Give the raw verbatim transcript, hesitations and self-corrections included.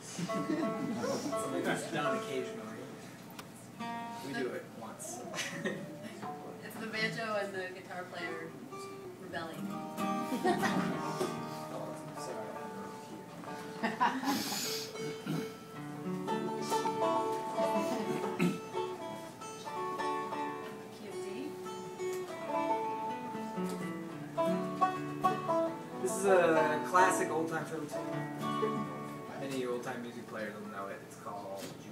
Something that's done occasionally. We do it once. It's the banjo and the guitar player rebelling. Oh, sorry. Key of D. This is a classic old-time fiddle tune. Many old-time music players will know it. It's called